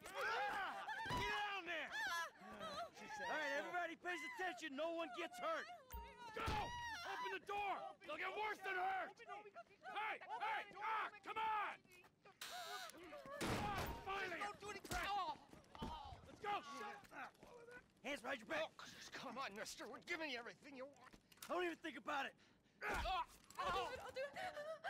Get down there! All right, everybody pays attention. No one gets hurt. Go! Open the door! They'll get worse than hurt! Hey! Hey! Ah! Come on! Oh, finally! Don't do anything! Let's go! Hands behind your back. Come on, mister. We're giving you everything you want. Don't even think about it. I'll do it.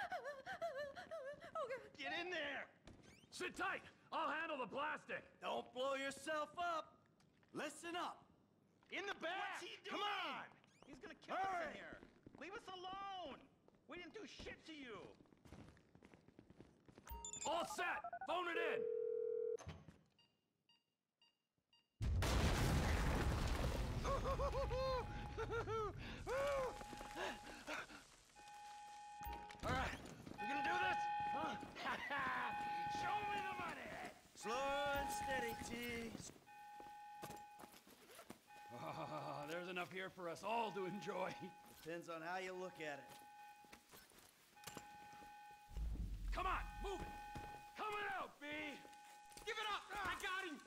Oh, God. Get in there! Sit tight! I'll handle the plastic! Don't blow yourself up. Listen up. In the back! What's he Come doing? on! He's gonna kill us in here. Leave us alone. We didn't do shit to you. All set! Phone it in! All right, we're gonna do this? Show me the money! Slow and steady, T. There's enough here for us all to enjoy. Depends on how you look at it. Come on, move it! Coming out, B! Give it up! I got him!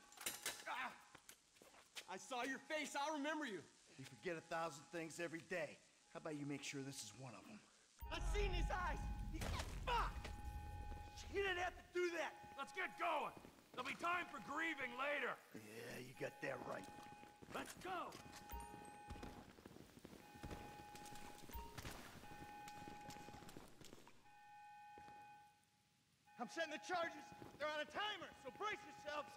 I saw your face. I'll remember you. You forget 1,000 things every day. How about you make sure this is one of them? I seen his eyes. Fuck! You didn't have to do that! Let's get going! There'll be time for grieving later! Yeah, you got that right. Let's go! I'm setting the charges. They're on a timer, so brace yourselves.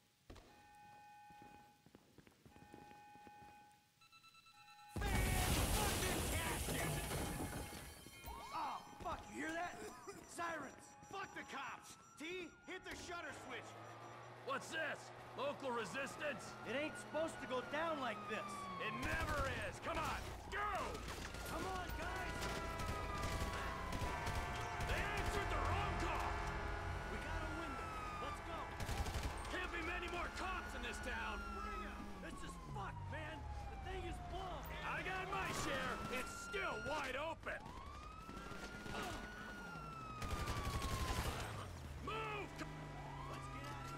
Oh, fuck, you hear that? Sirens! Fuck the cops. T, hit the shutter switch. What's this? Local resistance? It ain't supposed to go down like this. It never is! Come on, go! Come on, guys! They answered the wrong call! We got a window. Let's go. Can't be many more cops in this town! Bring 'em! This is fucked, man. The thing is blown. I got my share. It's still wide open. Move! Let's get out of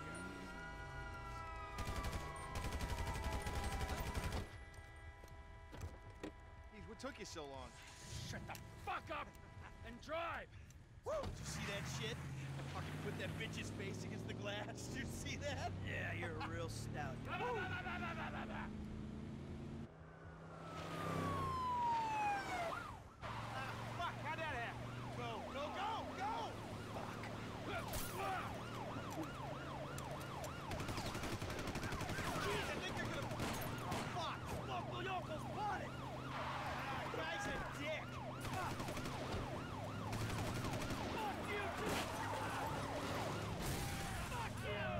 here. Jeez, what took you so long? Shut the fuck up and drive! Woo! Did you see that shit? I fucking put that bitch's face against the glass. Did you see that? Yeah, you're a real stout. Fuck, How'd that happen? Go, go, go, go! Jeez, I think they're gonna... Oh, fuck! Local yokel spotted! Guy's a dick! Fuck you, too! Fuck you!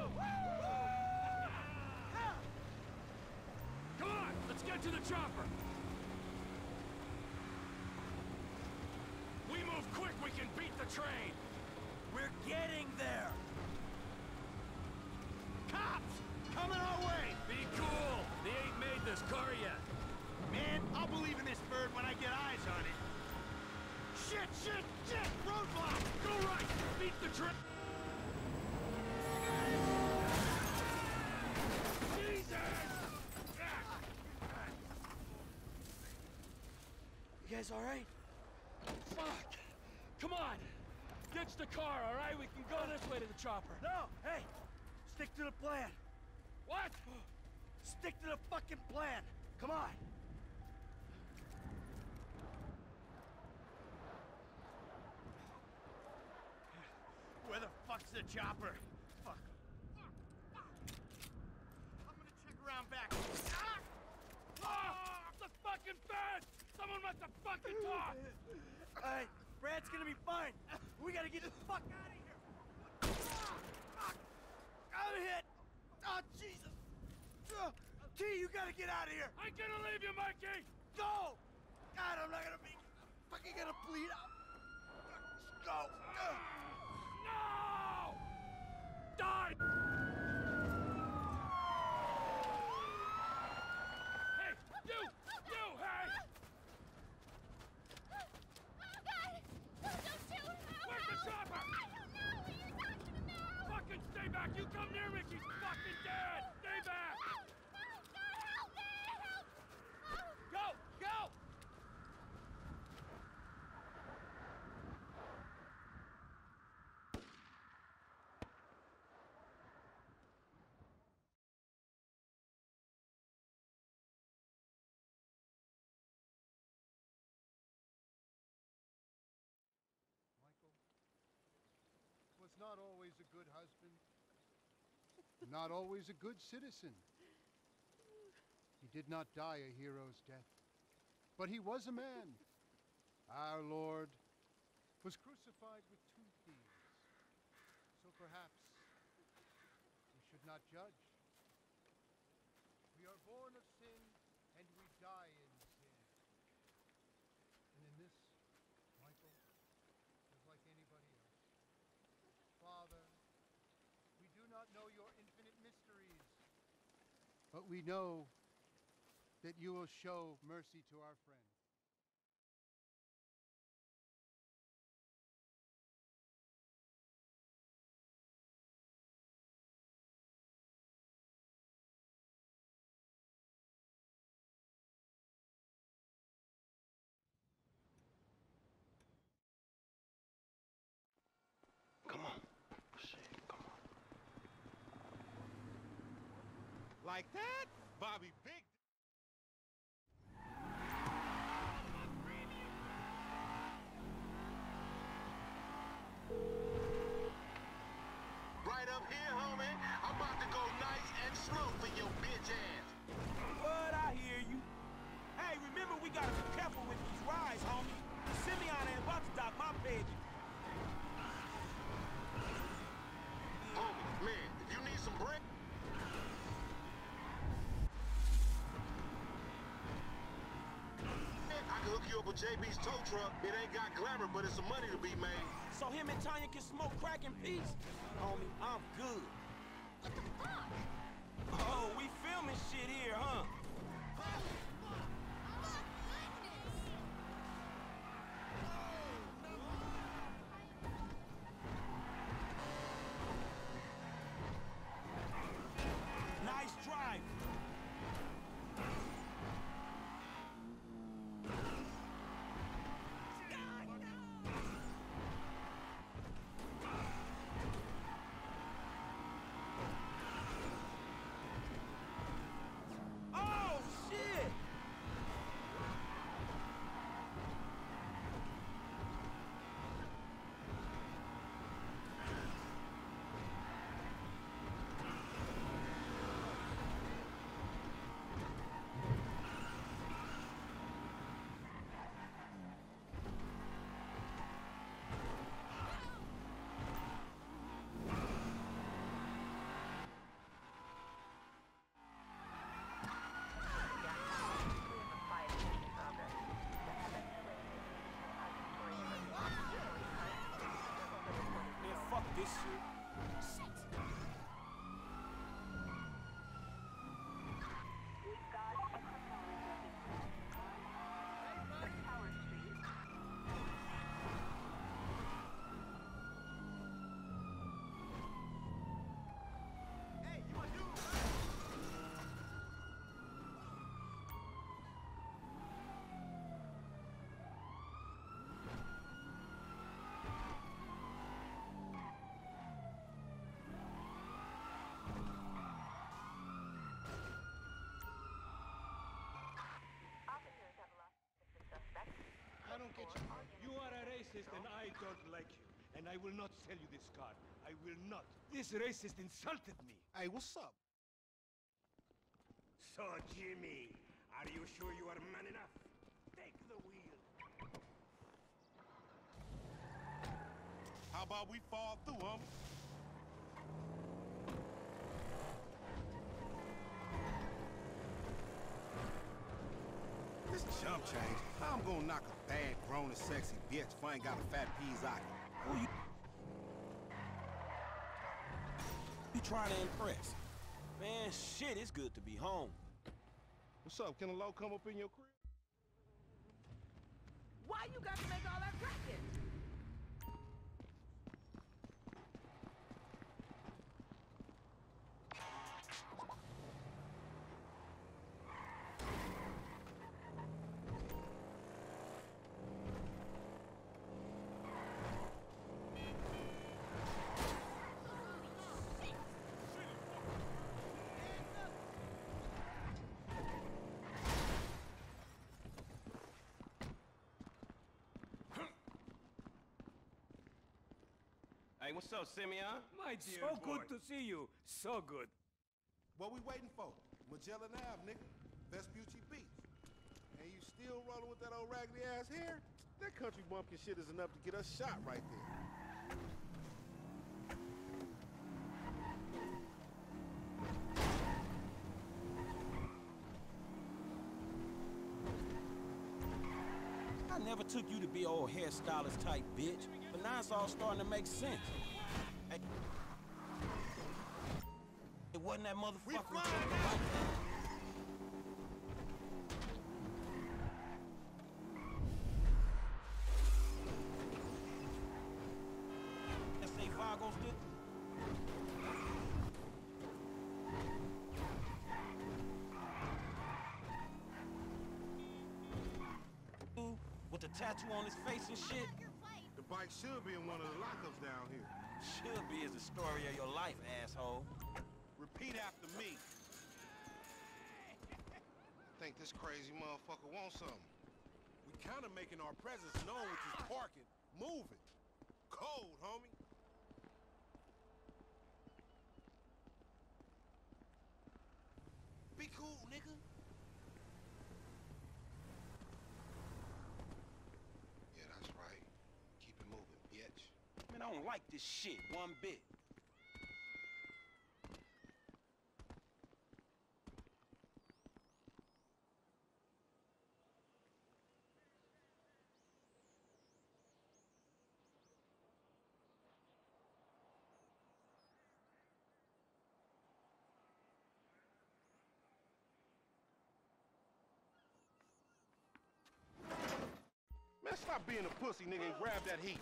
Come on, let's get to the chopper. We move quick, we can beat the train. We're getting there! Cops! Coming our way! Be cool. They ain't made this car yet. Man, I'll believe in this bird when I get eyes on it. Shit, shit, shit! Roadblock! Go right. Beat the train. Jesus! You guys all right? Fuck! Come on! Ditch the car, all right? We can go this way to the chopper. No! Hey! Stick to the plan! What? Stick to the fucking plan! Come on! Where the fuck's the chopper? Fuck. Fuck. Fuck. I'm gonna check around back. Ah! Ah! The fucking fence! Someone must have fucking talked! Alright, Brad's gonna be fine. We gotta get the fuck out of here! Ah, fuck! I'm hit! Oh, Jesus! T, you gotta get out of here! I'm gonna leave you, Mikey! Go! God, I'm not gonna be fucking gonna bleed out! Go! No! Die! Hey, you! You, hey! Oh, God! Don't shoot him! Where's the chopper? I don't know what you're talking about! Fucking stay back! You come near me, she's a good husband, not always a good citizen. He did not die a hero's death, but he was a man. Our Lord was crucified with 2 thieves. So perhaps we should not judge. We are born of sin, and we die in sin. And in this, Michael is like anybody else. Father, we do not know your infinite mysteries, but we know that you will show mercy to our friend. Come on. Shit, come on. Like that? Bobby, big. Right up here, homie. I'm about to go nice and slow for your bitch ass. What? I hear you. Hey, remember we gotta be careful with these rides, homie. Simeon ain't about to dock my pay. Homie, man, if you need some bread. I can hook you up with JB's tow truck. It ain't got glamour, but it's some money to be made. So him and Tanya can smoke crack in peace? Homie, I'm good. What the fuck? Oh, we filming shit here, huh? Nice drive. Oh, shit! Man, fuck this shit. Hey, you want to do it? I don't get you. You are a racist and I don't like you. And I will not sell you this car. I will not. This racist insulted me. Hey, what's up? So, Jimmy, are you sure you are man enough? Take the wheel. How about we fall through, homie? This jump change. How I'm gonna knock a bad, grown and sexy bitch if I ain't got a fat Pizzaki? Who you trying to impress? Man, shit, it's good to be home. What's up? Can a low come up in your crib? Why you got to make all that racket? Hey, what's up, Simeon? My dear So boy. good to see you. So good. What we waiting for? Magellan Ave, nigga. Vespucci Beach. And you still rolling with that old raggedy ass hair? That country bumpkin shit is enough to get us shot right there. I never took you to be old hairstylist type bitch, but now it's all starting to make sense. Hey, it wasn't that motherfucker. We flying now. S.A. Vagos did. With the tattoo on his face and shit. The bike should be in one of the lockups down here. Should be is the story of your life, asshole. Repeat after me. Think this crazy motherfucker wants something. We kinda making our presence known with this parking. Moving. Cold, homie. Be cool, nigga. Yeah, that's right. Keep it moving, bitch. Man, I don't like this shit one bit. Man, stop being a pussy, nigga, and grab that heat.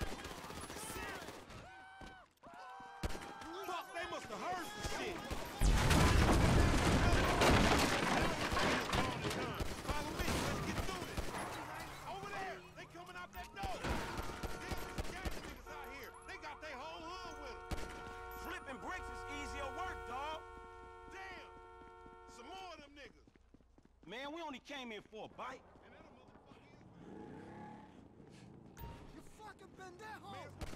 Fuck, they must have heard some shit. Follow me, let's get through this. Over there, they coming out that door. Damn, these gang niggas out here. They got their whole hood with them. Flipping bricks is easier work, dawg. Damn, some more of them niggas. Man, we only came in for a bite. You fucking pendejo!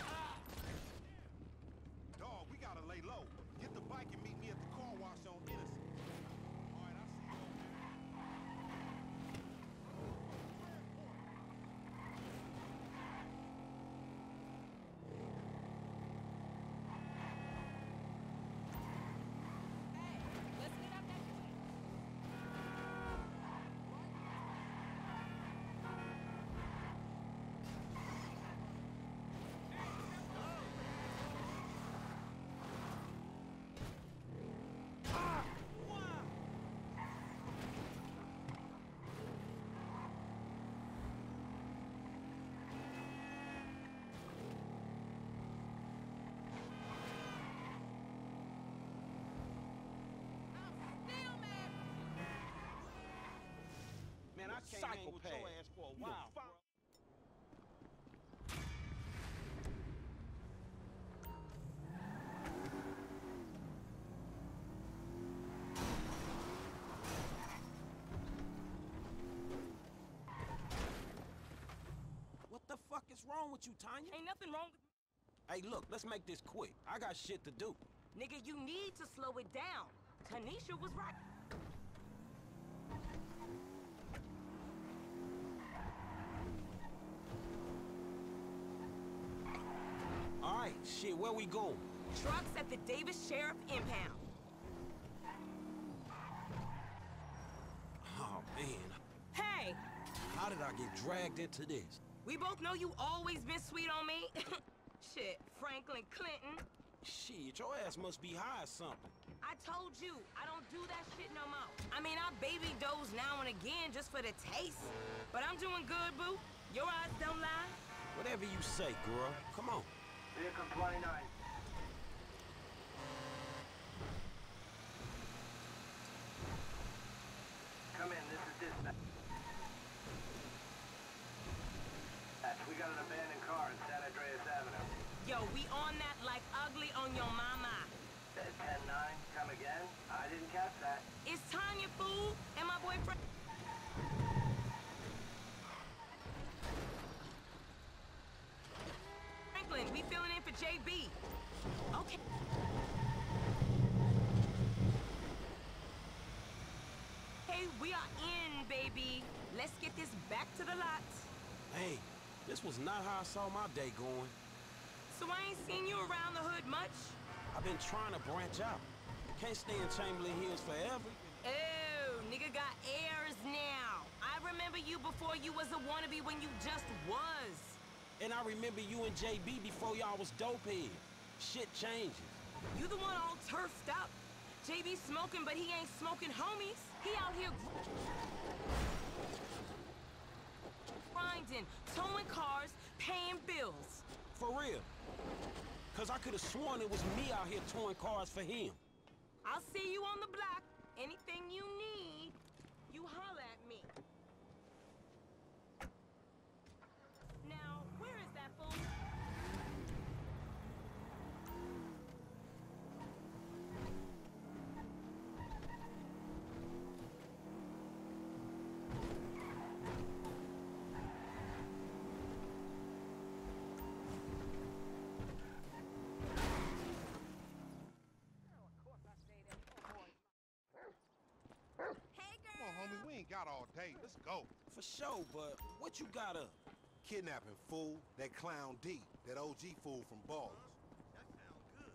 Dog, we gotta lay low. Get the bike and meet me at the car wash on Innocent. All right, I'll see you over there. Hey, let's get up that street. Still mad. Man, I can't hang with your ass for a while, bro. What the fuck is wrong with you, Tanya? Ain't nothing wrong with Hey, look, let's make this quick. I got shit to do. Nigga, you need to slow it down. Tanisha was right. All right, shit, where we going? Trucks at the Davis Sheriff Impound. Oh, man. Hey, How did I get dragged into this? we both know you always been sweet on me. Shit, Franklin Clinton. Shit, your ass must be high or something. I told you, I don't do that shit no more. I mean, I baby doze now and again just for the taste. But I'm doing good, boo. Your eyes don't lie. Whatever you say, girl. Come on. Vehicle 29. Come in, this is dispatch. We got an abandoned car in San Andreas Avenue. Yo, we on that like ugly on your mama. 10-9, come again? I didn't catch that. It's Tanya, fool, and my boyfriend. Franklin, we filling in for JB. Okay. Hey, we are in, baby. Let's get this back to the lot. Hey, this was not how I saw my day going. So I ain't seen you around the hood much? I've been trying to branch out. Can't stay in Chamberlain Hills forever. Oh, nigga got airs now. I remember you before you was a wannabe when you just was. And I remember you and JB before y'all was dopeheads. Shit changes. You the one all turfed up. JB smoking, but he ain't smoking homies. He out here grinding, towing cars, paying bills. For real. Cause I could've sworn it was me out here towing cars for him. I'll see you on the block. Anything you need, you holler at me. Now, where is that fool? Come on, homie, we ain't got all day. Let's go. For sure, but what you got up? Kidnapping, fool. That clown D. That OG fool from Ballers. That sounds good.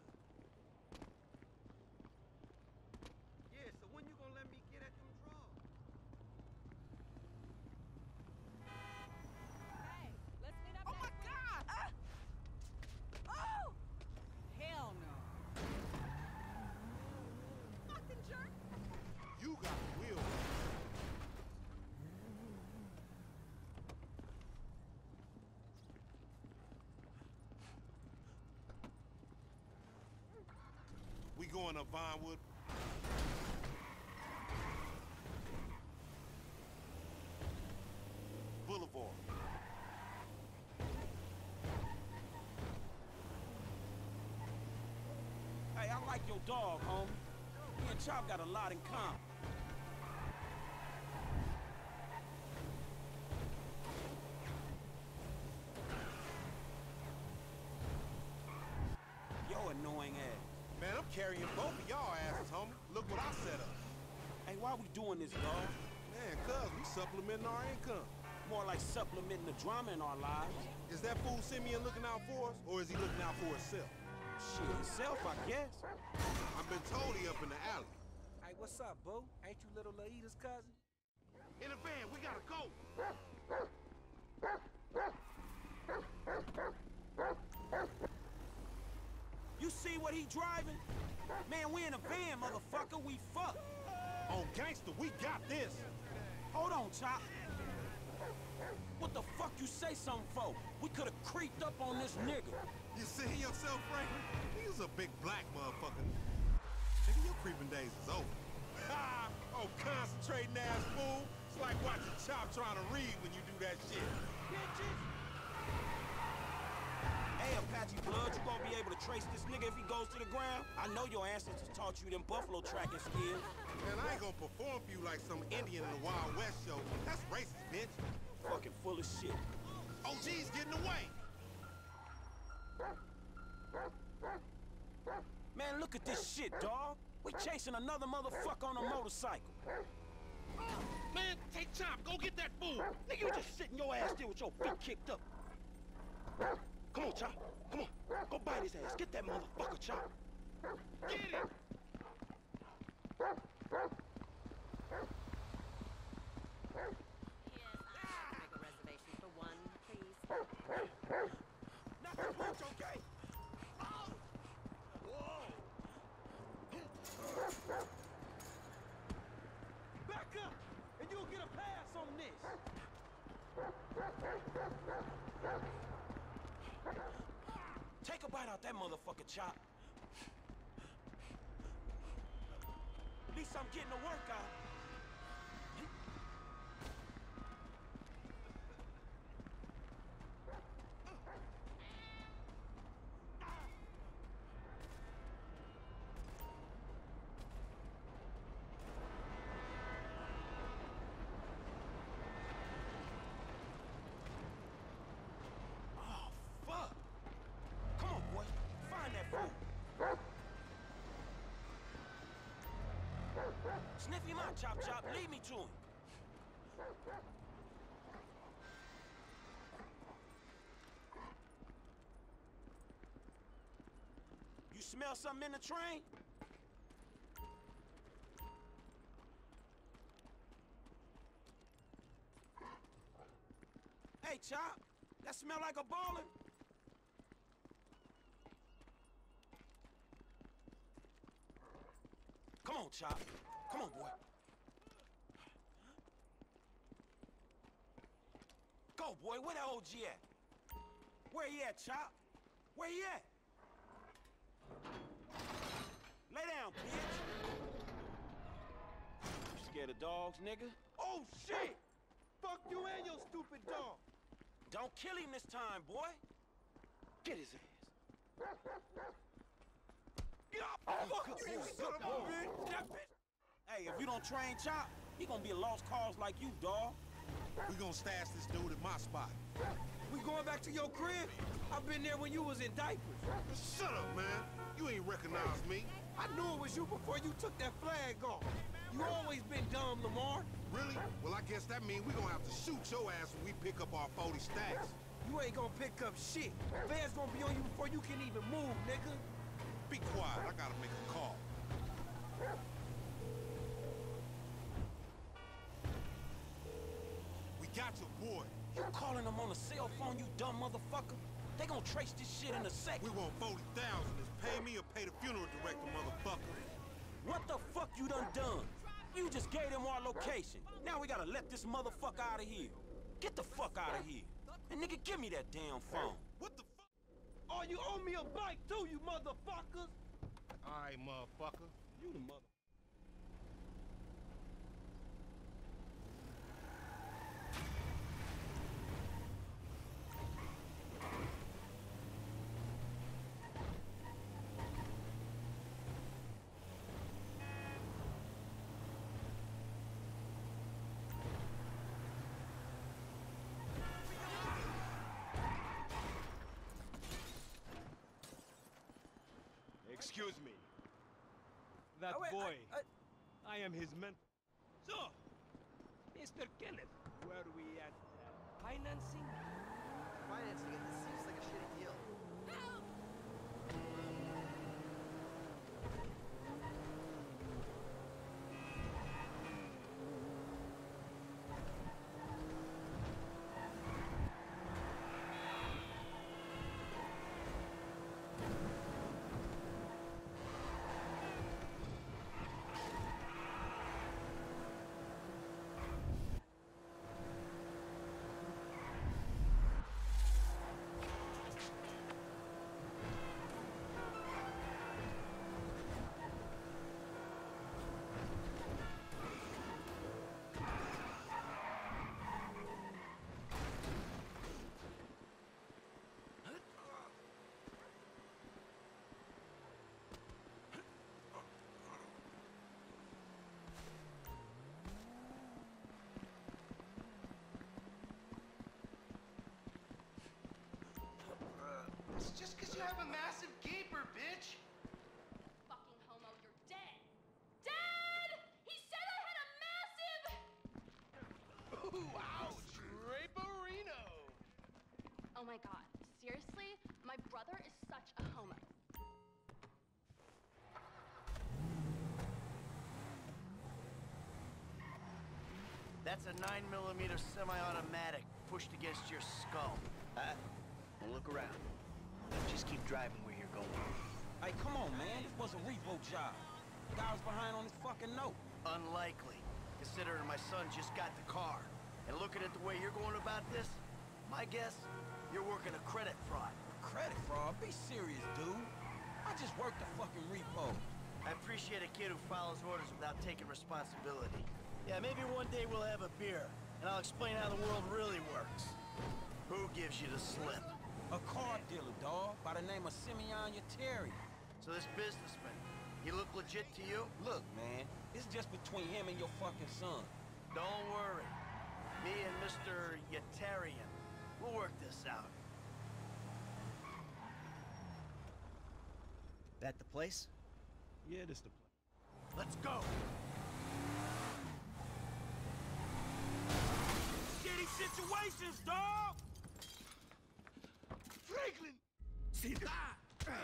Yeah, so when you gonna let me get at them draws? Hey, let's meet up. Oh my God! Oh! Hell no. Fucking jerk! You got the wheel. We going up Vinewood. Boulevard. Hey, I like your dog, homie. Me and Chop got a lot in common. Yo, annoying ass. Man, I'm carrying both of y'all asses, homie. Look what I set up. Hey, why we doing this, dog? Man, cuz we supplementing our income. More like supplementing the drama in our lives. Is that fool Simeon looking out for us, or is he looking out for himself? Shit, himself, I guess. I've been told he up in the alley. Hey, what's up, boo? Ain't you little Laida's cousin? In the van, we gotta go. You see what he driving? Man, we in a van, motherfucker. We fucked. On gangster, we got this. Hold on, Chop. What the fuck you say something for? We could've creeped up on this nigga. You see yourself, Franklin? He was a big black motherfucker. Nigga, your creeping days is over. Ha! Oh, concentrating ass fool. It's like watching Chop trying to read when you do that shit. Bitches! Hey, Apache Blood, you gonna be able to trace this nigga if he goes to the ground? I know your ancestors taught you them buffalo tracking skills. Man, I ain't gonna perform for you like some Indian in the Wild West show. That's racist, bitch. Fucking full of shit. OG's getting away. Man, look at this shit, dawg. We chasing another motherfucker on a motorcycle. Man, take time. Go get that fool. Nigga, you just sitting your ass there with your feet kicked up. Come on, Chop. Come on. Go bite his ass. Get that motherfucker, Chop. Get him. Make a reservation for one, please. Not the punch, okay? Oh! Whoa! Back up, and you'll get a pass on this. Take a bite out that motherfucker, Chop. At least I'm getting a workout. Oh, fuck. Come on, boy. Sniff him out, Chop Chop. Lead me to him. You smell something in the train? Hey, Chop. That smell like a baller? Come on, Chop. Come on, boy. Go, boy. Where the OG at? Where he at, Chop? Where he at? Lay down, bitch. You scared of dogs, nigga? Oh, shit! Fuck you and your stupid dog! Don't kill him this time, boy. Get his ass. Get off! Fuck you, son of a bitch! That bitch! Hey, if you don't train Chop, he gonna be a lost cause like you, dawg. We gonna stash this dude at my spot. We going back to your crib? I've been there when you was in diapers. Shut up, man. You ain't recognize me. I knew it was you before you took that flag off. You always been dumb, Lamar. Really? Well, I guess that means we gonna have to shoot your ass when we pick up our 40 stacks. You ain't gonna pick up shit. Fans gonna be on you before you can even move, nigga. Be quiet. I gotta make a call. We got your boy. You calling them on a cell phone, you dumb motherfucker? They gonna trace this shit in a second. We want 40,000. Is pay me or pay the funeral director, motherfucker. What the fuck you done? You just gave them our location. Now we gotta let this motherfucker out of here. Get the fuck out of here. And nigga, give me that damn phone. What the fuck? Oh, you owe me a bike too, you motherfuckers! All right, motherfucker. You the mother... Excuse me. That boy, I am his mentor. So, Mr. Kenneth, where are we at? Financing? Financing it, this seems like a shitty deal. It's just because you have a massive gaper, bitch. Fucking homo, you're dead. Dad! He said I had a massive... Ooh, ouch, Raperino. Oh my god, seriously? My brother is such a homo. That's a 9mm semi-automatic pushed against your skull. Huh? Well, look around. Just keep driving where you're going. Hey, come on, man. This was a repo job. The guy was behind on his fucking note. Unlikely, considering my son just got the car. And looking at the way you're going about this, my guess, you're working a credit fraud. Credit fraud? Be serious, dude. I just worked the fucking repo. I appreciate a kid who follows orders without taking responsibility. Yeah, maybe one day we'll have a beer, and I'll explain how the world really works. Who gives you the slip? A car dealer, dawg, by the name of Simeon Yeteri. So this businessman, he look legit to you? Look, man, it's just between him and your fucking son. Don't worry. Me and Mr. Yetarian, we'll work this out. That the place? Yeah, this the place. Let's go! these situations, dog! Franklin! See that?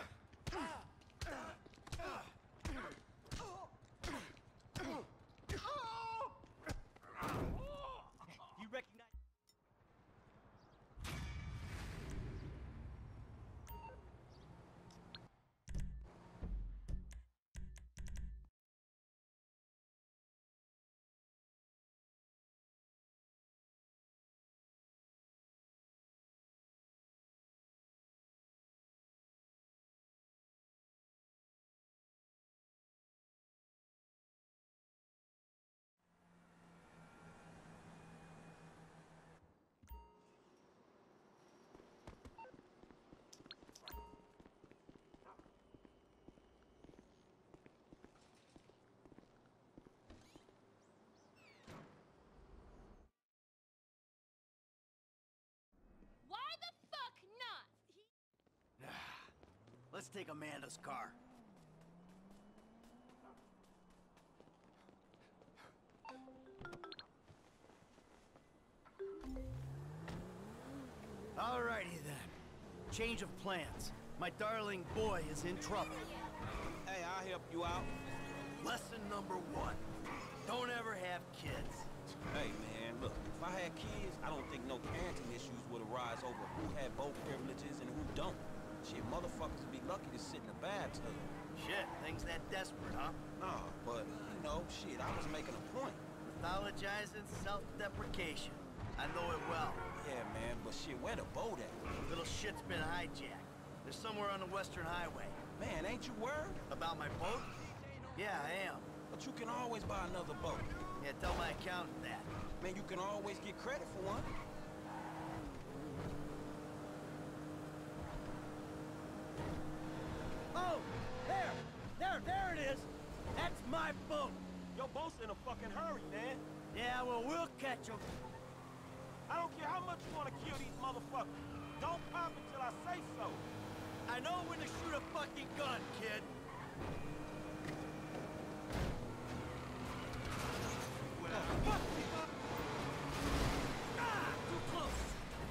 You recognize... Why the fuck not? Let's take Amanda's car. Alrighty then. Change of plans. My darling boy is in trouble. Hey, I'll help you out. Lesson number 1. Don't ever have kids. Hey, man, look, if I had kids, I don't think no parenting issues would arise over who had both privileges and who don't. Shit, motherfuckers would be lucky to sit in a bathtub. Shit, things that desperate, huh? Nah, but, you know, shit, I was making a point. Mythologizing self-deprecation. I know it well. Yeah, man, but shit, where the boat at? Little shit's been hijacked. They're somewhere on the Western Highway. Man, ain't you worried? About my boat? Yeah, I am. But you can always buy another boat. Yeah, tell my accountant that. Man, you can always get credit for one. Oh! There it is! That's my boat! Your boat's in a fucking hurry, man. Yeah, well, we'll catch them. I don't care how much you want to kill these motherfuckers. Don't pop until I say so. I know when to shoot a fucking gun, kid. Fuck! Ah! Too close!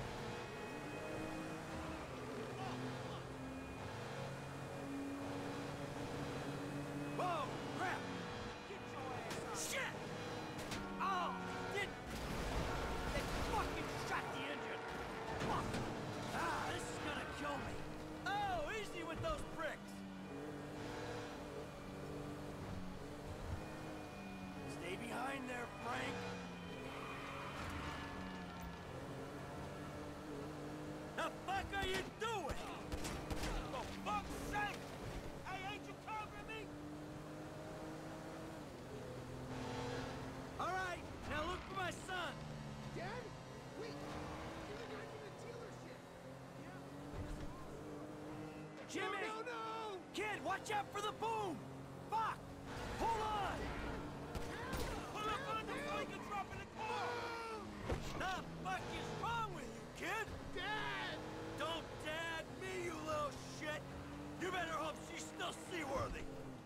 Whoa! Crap! Get your ass out. Shit! Oh! They fucking shot the engine! Fuck! Ah, this is gonna kill me! Oh, easy with those bricks! Stay behind there, Frank! The fuck are you doing? For fuck's sake! Hey, ain't you covering me? All right, now look for my son! Dad? Wait! You're the guy from the dealership! Jimmy! No, no, no! Kid, watch out for the boom! Fuck! Hold on! Pull up on the before you can drop in the car! The fuck is wrong with you, kid? Dad! Don't dad me, you little shit! You better hope she's still seaworthy!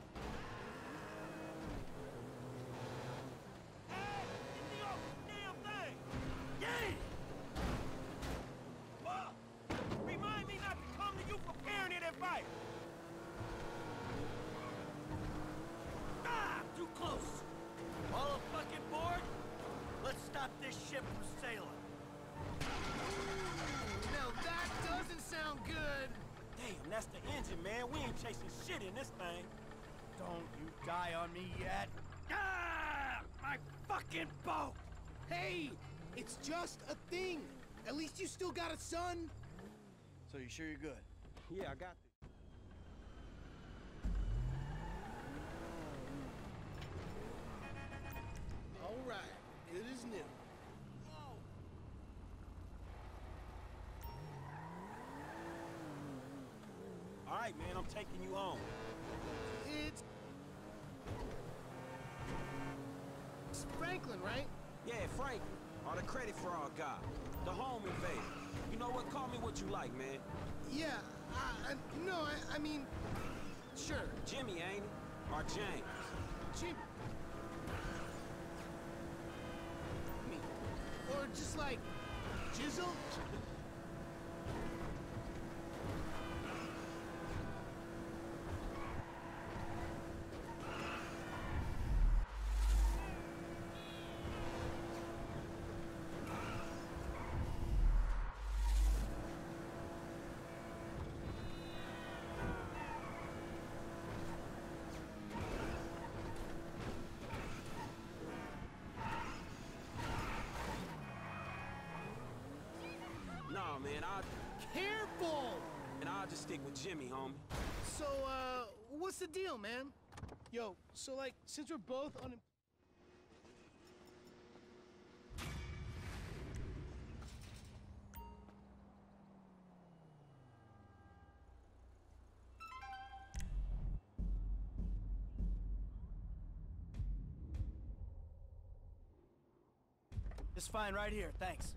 Hey, get the off the damn thing! Yay! Fuck! Remind me not to come to you for parenting advice! Ah! Too close! All fucking board? Let's stop this ship from sailing. Now that doesn't sound good! Damn, that's the engine, man. We ain't chasing shit in this thing. Don't you die on me yet. Ah! My fucking boat! Hey! It's just a thing! At least you still got a son! So you sure you're good? Yeah, I got this. Alright, good as new. All right, man, I'm taking you home. It's Franklin, right? Yeah, Frank, or the credit fraud guy, the home invader. You know what? Call me what you like, man. Yeah, no, I mean, sure. Jimmy, ain't it? Or James? Jim. Me. Or just like jizzle? Nah, man, Careful! And I'll just stick with Jimmy, homie. So, what's the deal, man? Yo, so like, since we're both It's fine right here, thanks.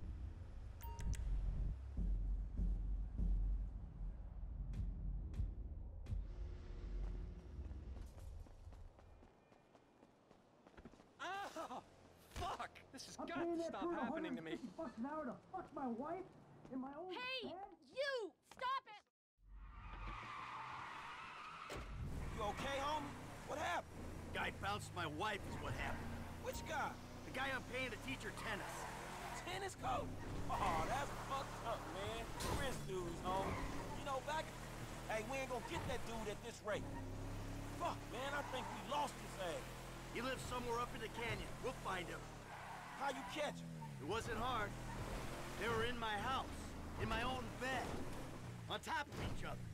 Ah! Fuck! This has got to stop happening to me. $150 an hour to fuck my wife in my own Hey, bed? you! Stop it! You okay, homie? What happened? Guy bounced my wife is what happened. Which guy? The guy I'm paying to teach her tennis. Tennis coach? Oh, that's fucked up, man. Chris dudes, homie. You know, back... Hey, we ain't gonna get that dude at this rate. Fuck, man, I think we lost his ass. He lives somewhere up in the canyon. We'll find him. How you catch him? It wasn't hard. They were in my house, in my own bed, on top of each other.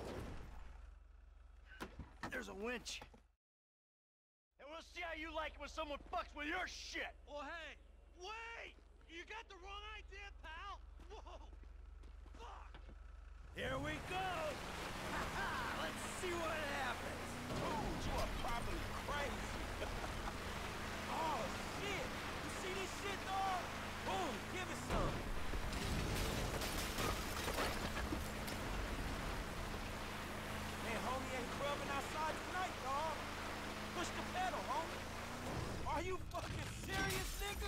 There's a winch. And we'll see how you like it when someone fucks with your shit. Oh, hey! Wait! You got the wrong idea, pal! Whoa! Fuck! Here we go! Let's see what happens. Dude, you are probably crazy. Oh, shit! You see this shit, dog? Boom, give it some. Man, homie ain't clubbing outside tonight, dog. Push the pedal, homie. Are you fucking serious, nigga?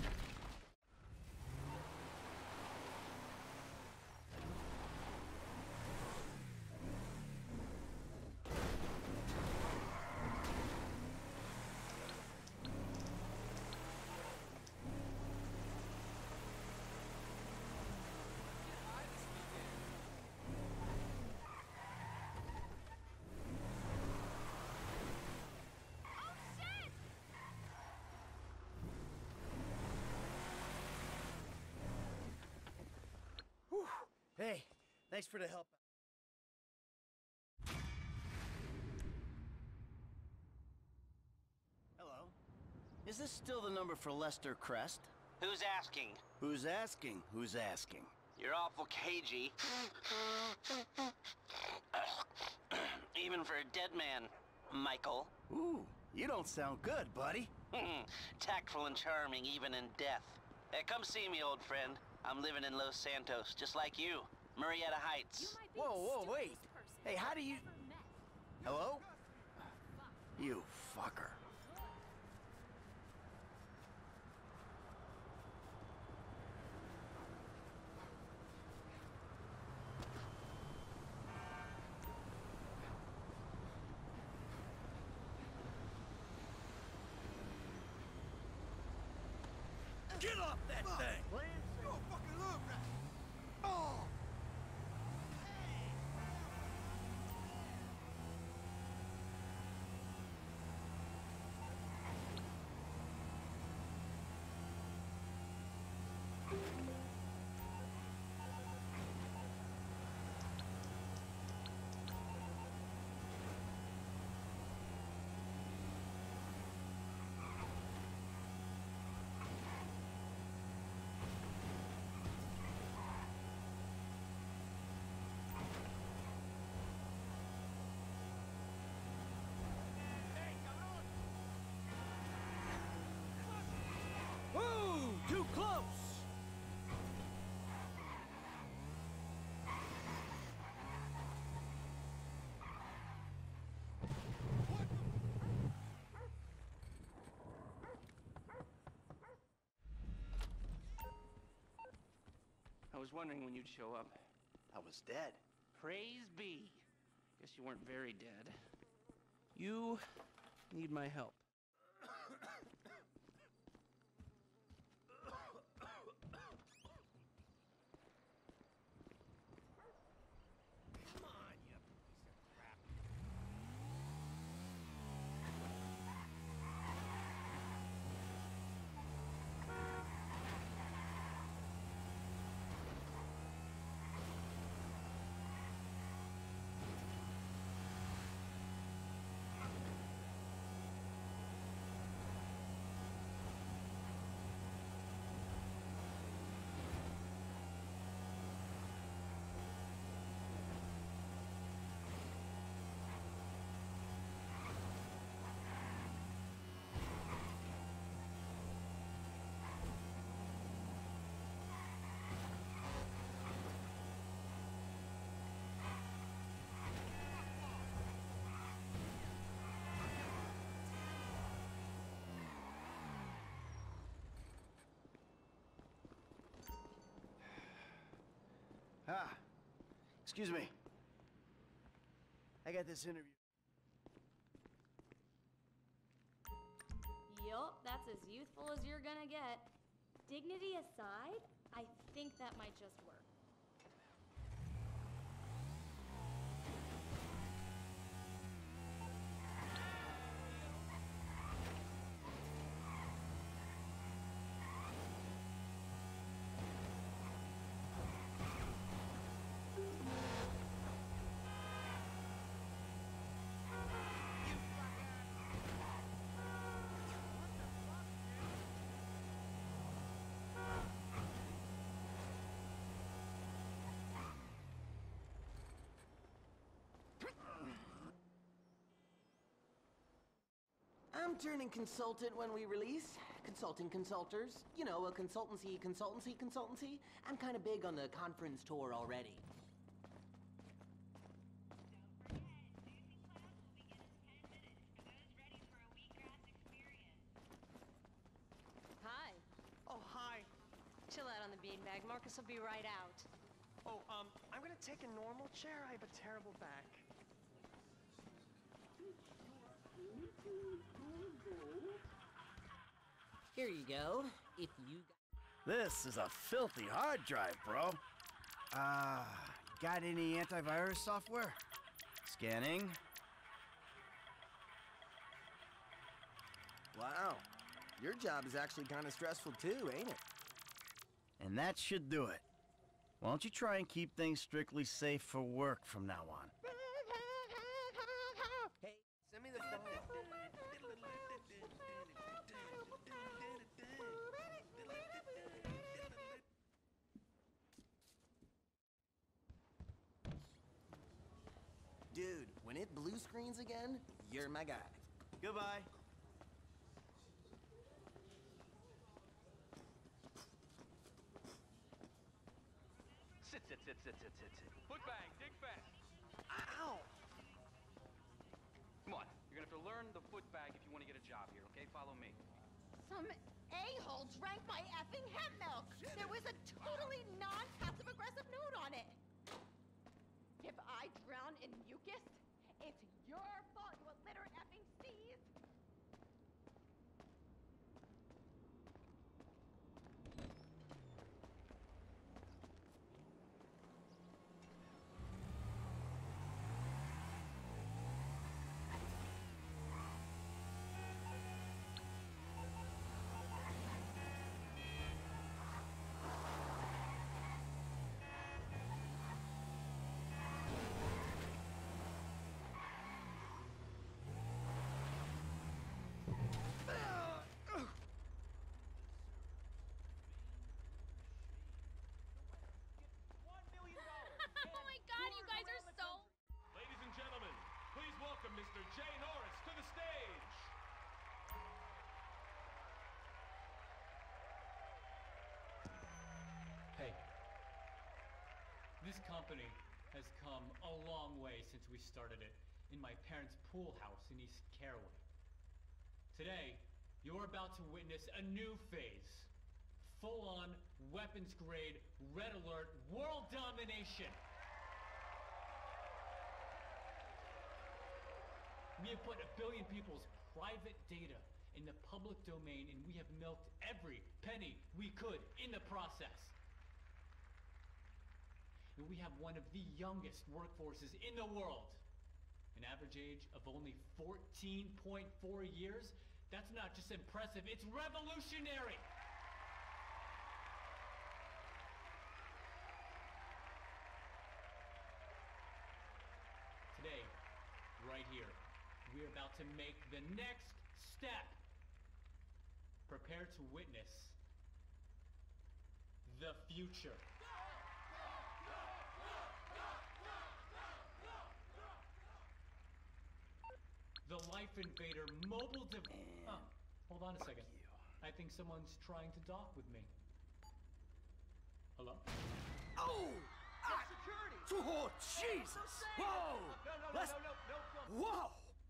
Hey, thanks for the help. Hello. Is this still the number for Lester Crest? Who's asking? Who's asking? Who's asking? You're awful cagey. Even for a dead man, Michael. Ooh, you don't sound good, buddy. Tactful and charming even in death. Come see me, old friend. I'm living in Los Santos, just like you. Murrieta Heights. Whoa, wait. Hey, how do you... Hello? You fucker. Get off that thing! You're a fucking love rat! Oh! Whoa, too close! was wondering when you'd show up. I was dead. Praise be. Guess you weren't very dead. You need my help. Come on, you piece of crap. Ah, excuse me. I got this interview. Yup, that's as youthful as you're gonna get. Dignity aside, I think that might just work. I'm turning consultant when we release. Consulting consulters. You know, a consultancy. I'm kind of big on the conference tour already. Hi. Oh, hi. Chill out on the beanbag. Marcus will be right out. Oh, I'm gonna take a normal chair. I have a terrible back. Here you go. If you... This is a filthy hard drive, bro. Got any antivirus software? Scanning. Wow. Your job is actually kind of stressful too, ain't it? And that should do it. Why don't you try and keep things strictly safe for work from now on? Hey, send me the phone. Dude, when it blue screens again, you're my guy. Goodbye. Sit. Foot bang, dig fast. Ow! Come on, you're gonna have to learn the foot bag if you want to get a job here, okay? Follow me. Some a-hole drank my effing hemp milk. There was a totally non-passive-aggressive note on it. If I drown in mucus, it's your fault, you illiterate effing sneeze. Mr. Jay Norris to the stage. Hey, this company has come a long way since we started it in my parents' pool house in East Caraway. Today, you're about to witness a new phase. Full-on weapons-grade, red alert, world domination. We have put 1 billion people's private data in the public domain, and we have milked every penny we could in the process. And we have one of the youngest workforces in the world. An average age of only 14.4 years. That's not just impressive, it's revolutionary! Today, right here, we're about to make the next step. Prepare to witness the future. The Life Invader mobile device. Oh, hold on a second. I think someone's trying to dock with me. Hello? Oh! Security! Oh, Jesus! Whoa! No, Let's... no. Whoa!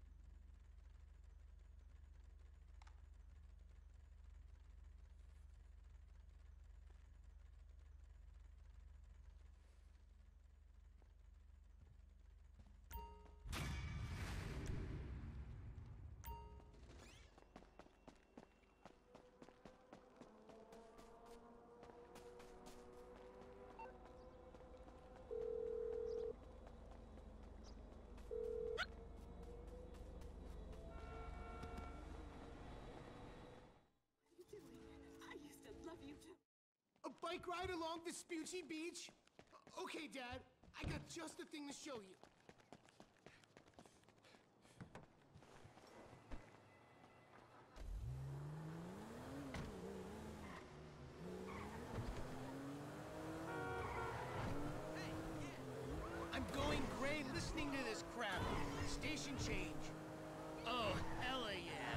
A bike ride along Vespucci Beach? Okay, Dad. I got just the thing to show you. I'm going gray listening to this crap. Station change. Oh, hella yeah.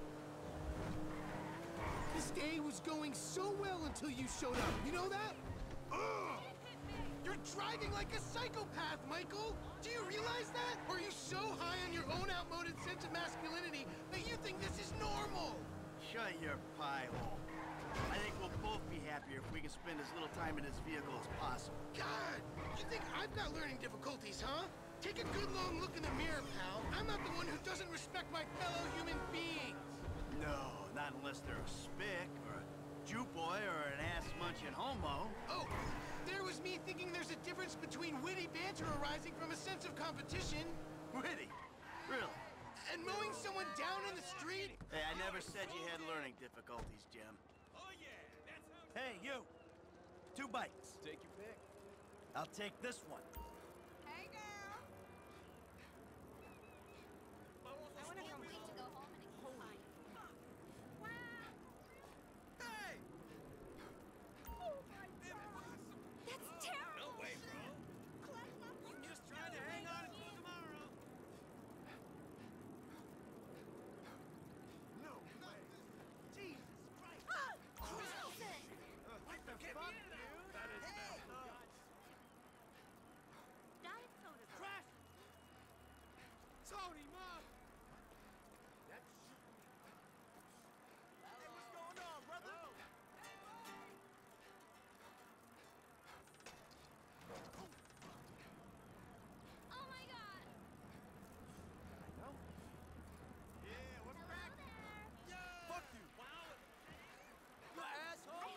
This day was going so well until you showed up. You know that? Ugh! You're driving like a psychopath, Michael! Do you realize that? Or are you so high on your own outmoded sense of masculinity that you think this is normal? Shut your pie hole. I think we'll both be happier if we can spend as little time in this vehicle as possible. God! You think I've got learning difficulties, huh? Take a good long look in the mirror, pal. I'm not the one who doesn't respect my fellow human beings. No, not unless they're a spick, or a Jew boy, or an ass-munching homo. Oh, there was me thinking there's a difference between witty banter arising from a sense of competition. Witty? Really? And mowing someone down in the street? Hey, I never said you had learning difficulties, Jim. Oh, yeah, that's how... Hey, you! 2 bites. Take your pick. I'll take this one. Hey, girl. I wonder if I'm waiting to go home and it's fine. Wow. Hey! Oh my God. That's terrible. No way, bro. You just trying to hang on until tomorrow. No way. Jesus Christ. Wilson. What the fuck, dude? That is Diet soda. Crash! Tony, Mom! That's... Hey, what's going on, brother? Oh my God. Yeah, what's back? Fuck you! Wow! You asshole!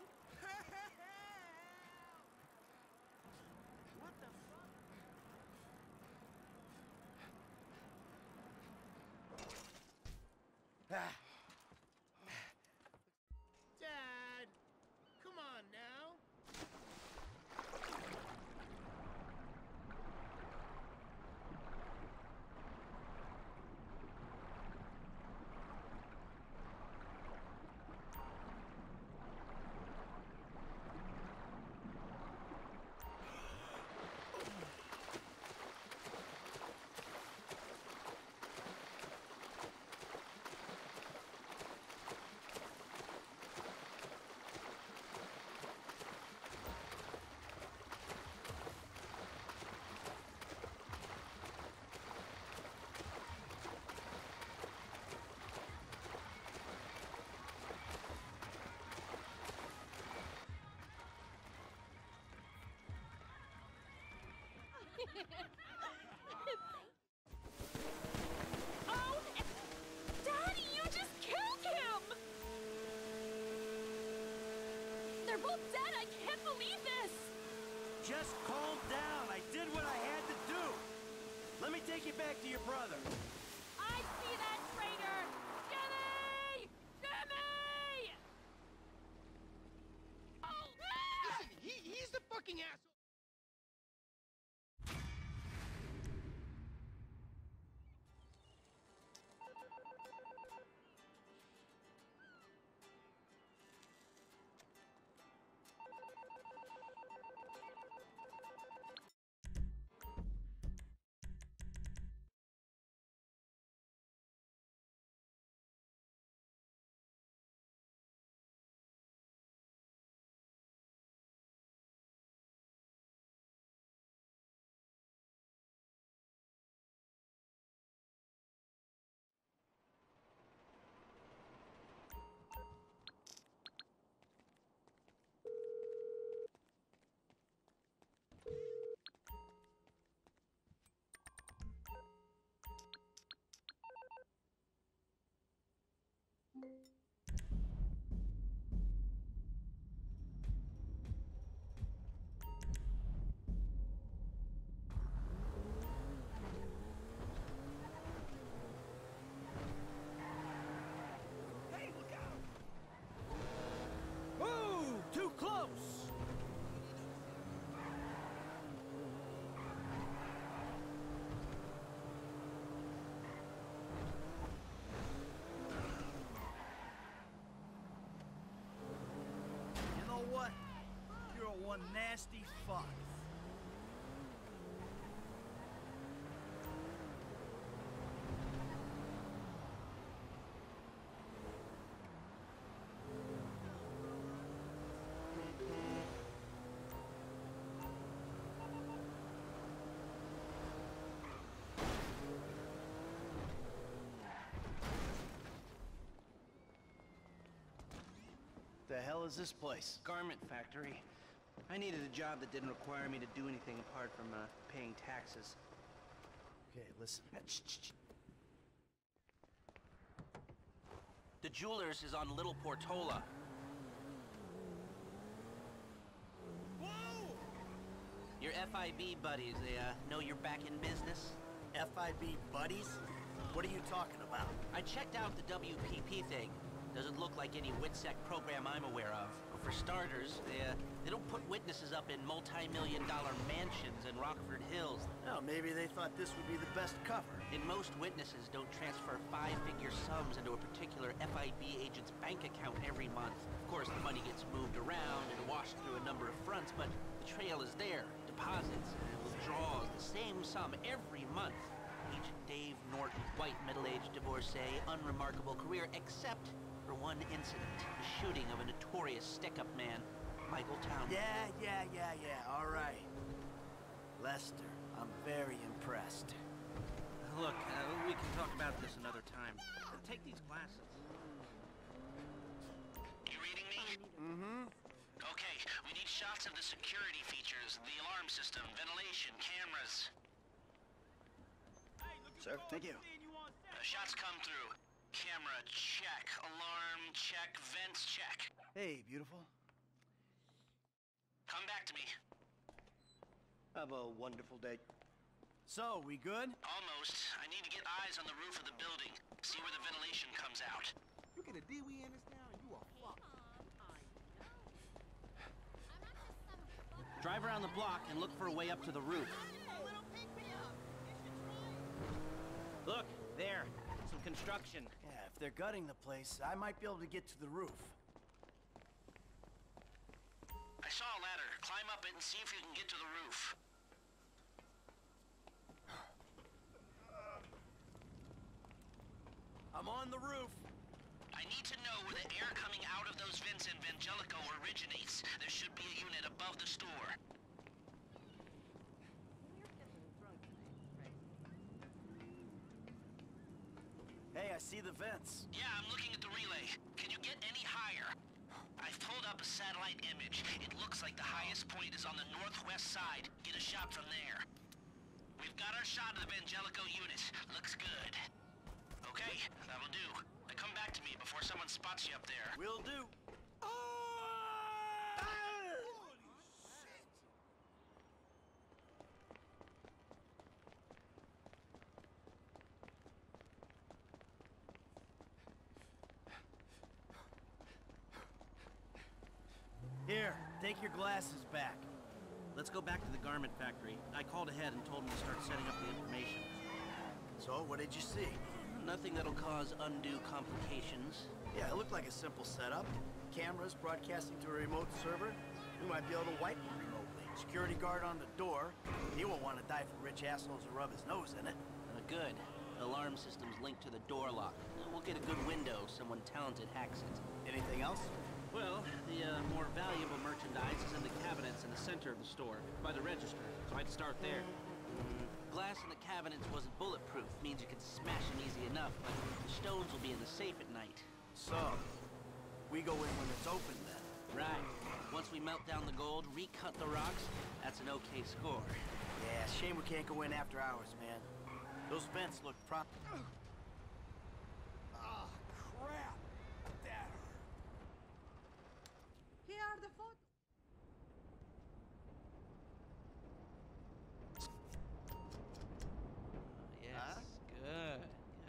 What the fuck? Dad! Come on now! Oh, Daddy, you just killed him! They're both dead. I can't believe this. Just calm down. I did what I had to do. Let me take you back to your brother. I see that traitor! Jimmy! Jimmy! Oh! Listen, he's the fucking asshole. Too close! You know what? You're one nasty fuck. The hell is this place? Garment factory. I needed a job that didn't require me to do anything apart from paying taxes. Okay, listen. The Jewelers is on Little Portola. Whoa! Your FIB buddies, they know you're back in business? FIB buddies? What are you talking about? I checked out the WPP thing. Doesn't look like any WITSEC program I'm aware of. For starters, they don't put witnesses up in multi-million-dollar mansions in Rockford Hills. Oh, maybe they thought this would be the best cover. And most witnesses don't transfer five-figure sums into a particular FIB agent's bank account every month. Of course, the money gets moved around and washed through a number of fronts, but the trail is there. Deposits and withdrawals, the same sum every month. Agent Dave Norton, white middle-aged divorcee, unremarkable career, except for one incident, the shooting of a notorious stick-up man, Michael Townley. Yeah, all right. Lester, I'm very impressed. Look, we can talk about this another time. Take these glasses. You reading me? Mm-hmm. Okay, we need shots of the security features, the alarm system, ventilation, cameras. Sir, thank you. Shots come through. Camera check, alarm check, vents check. Hey, beautiful. Come back to me. Have a wonderful day. So, we good? Almost. I need to get eyes on the roof of the building. See where the ventilation comes out. Look at the D we in this town, you are fucked. Drive around the block and look for a way up to the roof. Look, there. Some construction. Yeah, if they're gutting the place, I might be able to get to the roof. I saw a ladder. Climb up it and see if you can get to the roof. I'm on the roof. I need to know where the air coming out of those vents in Vangelico originates. There should be a unit above the store. Hey, I see the vents. Yeah, I'm looking at the relay. Can you get any higher? I've pulled up a satellite image. It looks like the highest point is on the northwest side. Get a shot from there. We've got our shot of the Vangelico unit. Looks good. Okay, that'll do. Now come back to me before someone spots you up there. Will do. Here, take your glasses back. Let's go back to the garment factory. I called ahead and told them to start setting up the information. So, what did you see? Nothing that'll cause undue complications. Yeah, it looked like a simple setup. Cameras broadcasting to a remote server. We might be able to wipe them remotely. Security guard on the door. He won't want to die for rich assholes to rub his nose in it. Good. Alarm system's linked to the door lock. We'll get a good window. Someone talented hacks it. Anything else? Well, the more valuable merchandise is in the cabinets in the center of the store, by the register, so I'd start there. Glass in the cabinets wasn't bulletproof, means you can smash them easy enough, but the stones will be in the safe at night. So, we go in when it's open then? Right. Once we melt down the gold, recut the rocks, that's an okay score. Yeah, shame we can't go in after hours, man. Those vents look prop... Ah, crap! That hurt. Here are the photos. Yes, good.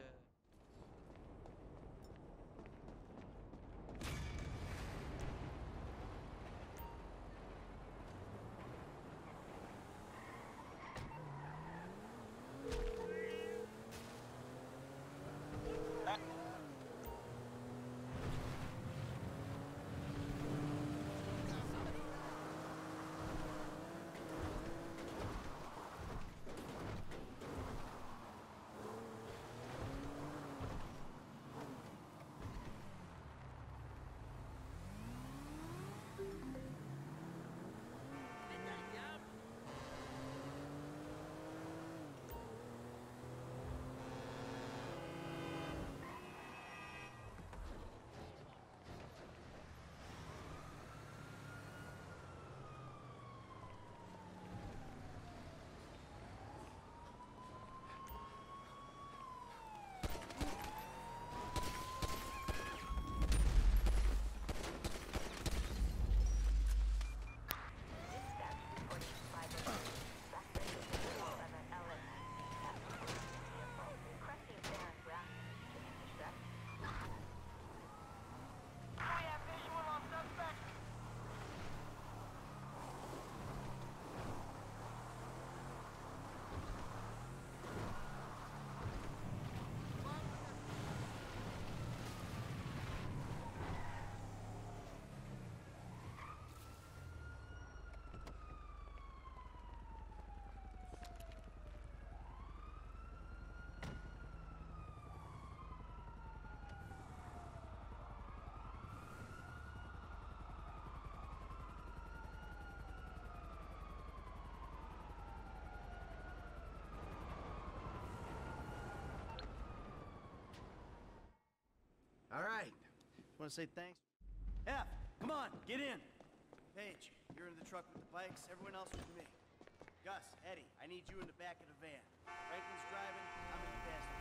All right. Want to say thanks? F, come on, get in. Paige, you're in the truck with the bikes. Everyone else with me. Gus, Eddie, I need you in the back of the van. Franklin's driving, I'm in the passenger.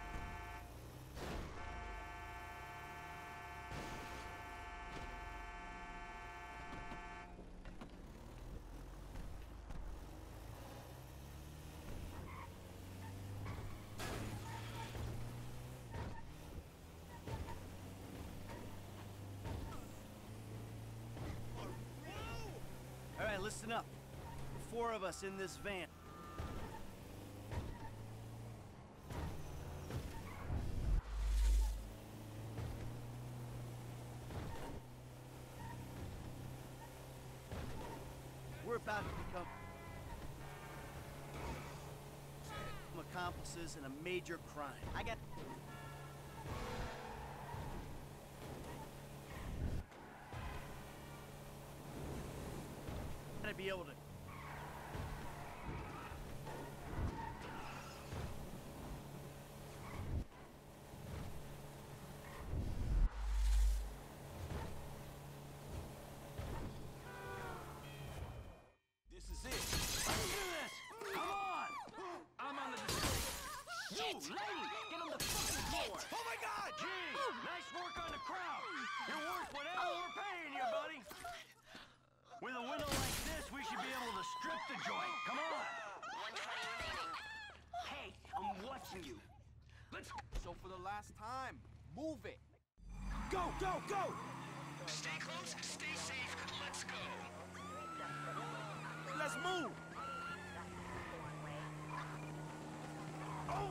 All right, listen up. The 4 of us in this van. We're about to become accomplices in a major crime. I got... gotta be able to... This is it. Let's do this. Come on. I'm You, lady! Get on the fucking floor! Oh my God! Gee, nice work on the crowd. You're worth whatever we're paying you, buddy. With a window like this, we should be able to strip the joint. Come on. 120 remaining. Hey, I'm watching you. Let's... So for the last time, move it. Go, go, go! Stay close, stay safe, let's go. Let's move! Oh!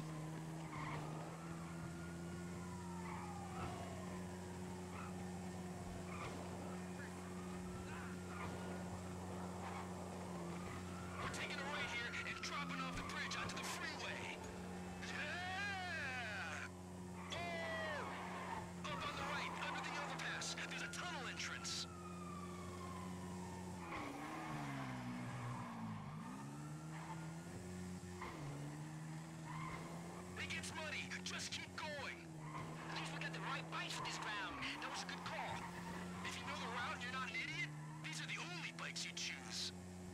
We're taking a right here and dropping off the bridge onto the freeway. Yeah! Oh! Up on the right, under the overpass, there's a tunnel entrance. It gets muddy, just keep going. At least we got the right bikes for this ground. That was a good call. If you know the route and you're not an idiot, these are the only bikes you choose.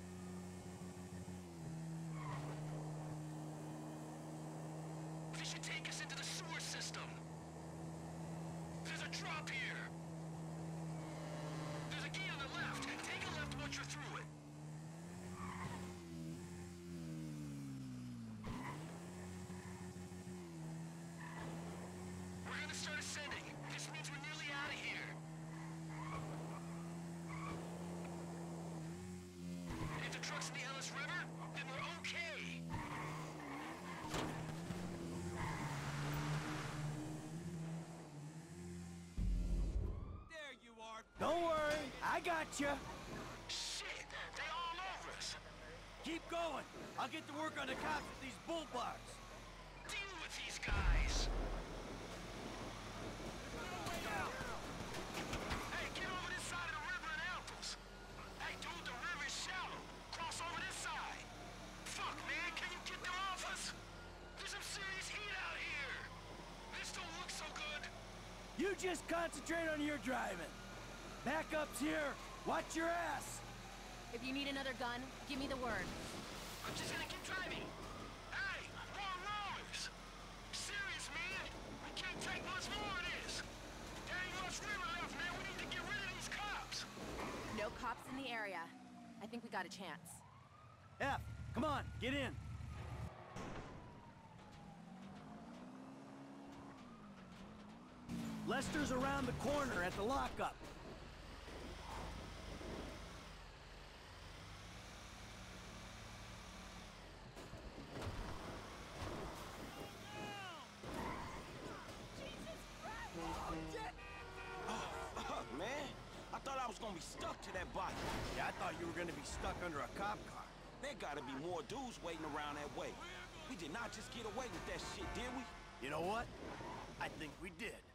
This should take us into the sewer system. There's a drop here. There's a gate on the left. Take a left once you're through it. We're gonna start ascending. This means we're nearly out of here. If the truck's in the Ellis River, then we're okay. There you are. Don't worry, I got you. Shit, they all over us. Keep going. I'll get to work on the cops with these bull bars. Deal with these guys. Hey, get over this side of the river in Alples. Hey, dude, the river's shallow. Cross over this side. Fuck, man, can you get them off us? There's some serious heat out here. This don't look so good. You just concentrate on your driving. Backup's here. Watch your ass. If you need another gun, give me the word. I'm just gonna keep driving. Hey, wrong rollers. Serious, man. We can't take much more of this. There ain't much river left, man. We need to get rid of these cops. No cops in the area. I think we got a chance. F, come on, get in. Lester's around the corner at the lockup. Fuck, man. I thought I was gonna be stuck to that bike. Yeah, I thought you were gonna be stuck under a cop car. There gotta be more dudes waiting around that way. We did not just get away with that shit, did we? You know what? I think we did.